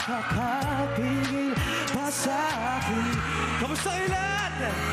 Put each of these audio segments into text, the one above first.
makakapigil pa sa akin. Kamusta kayo lahat?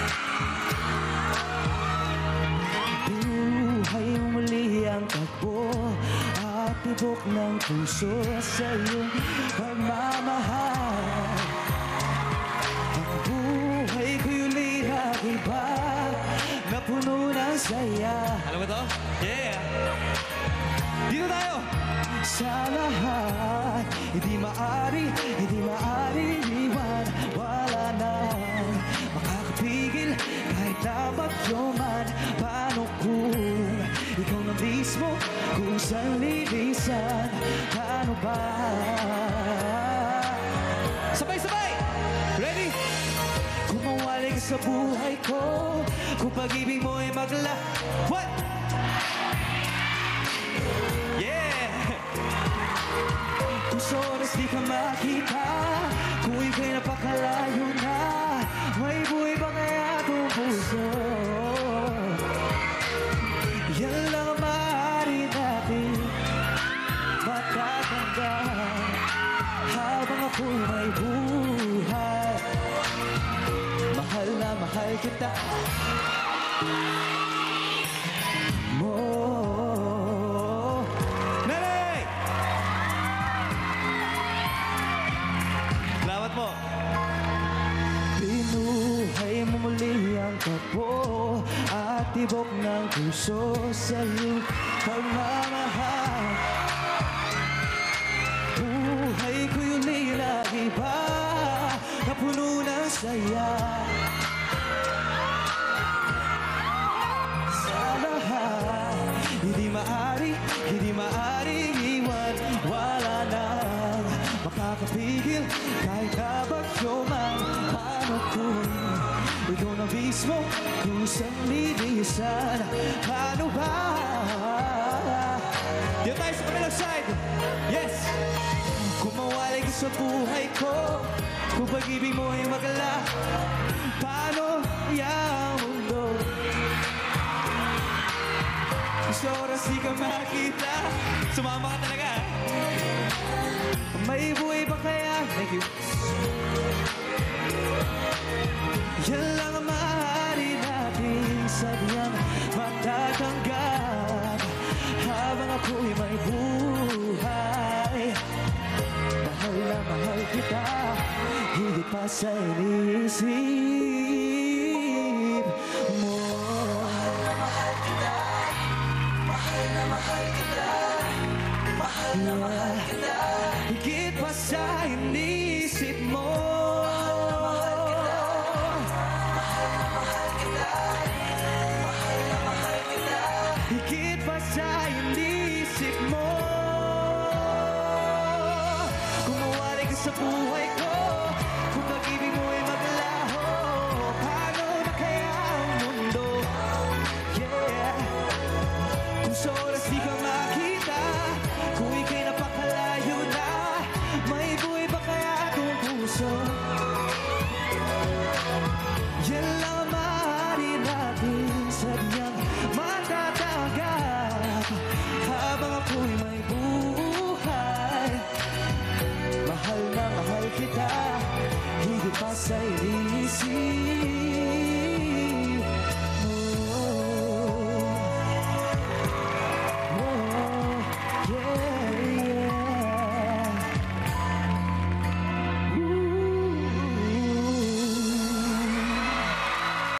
Buhay mo muli ang takbo at tibok ng puso sa iyong pagmamahal. Ang buhay ko'y uli iba na puno ng saya. Alam mo to? Yeah! Dito tayo! Sa lahat, hindi maaari iwan. Wala nang makakapigil kahit na bagyo man. Paano kung ikaw na mismo kung saan lilisan? Paano ba? Sabay-sabay! Ready? Kung mawali ka sa buhay ko, kung pag-ibig mo ay magla... What? Yeah! Kung sa oras di ka makita, kung ika'y napakalayo na, may buhay ba kaya itong puso? Yan lang ang maaari natin matatanggan habang ako'y may buhay. Mahal na mahal kita mo. Nanay! Salamat po. Binuhay mo muli ang takbo at tibok ng puso sa iyong pagmamahal. Buhay ko'y uli lagi ba na puno ng saya. Sa lahat, hindi maaari iwan. Wala nang makakapigil kahit na bagyo man. Paano kung ikaw na mismo kung saan lilisan? Paano ba? Dito tayo sa kabilang side. Yes! Kung mawalay ka sa buhay ko, kung pag-ibig mo ay magala, paano yung mundo? Sa oras di ka makita, Sumama ka talaga. may buhay ba kaya? Thank you. Yan lang ang maaari natin sadyang matatanggap habang ako'y may buhay. Mahal na mahal kita, higit pa sa iniisip mo. Mahal na mahal kita, mahal na mahal kita, mahal na mahal kita, higit pa sa iniisip mo. Mahal na mahal kita, mahal na mahal kita, higit pa sa iniisip mo. Kung mawari ka sa buhay ko, kung pag-ibig mo ay maglaho, paano ba kaya ang mundo? Yeah. Kung sa oras di ka makita, kung ika'y napakalayo na, may buhay ba kaya itong puso? Yan lang ang maaari natin sadyang matatanggap habang ako'y may buhay. Mahal na mahal kita, higit pa sa iniisip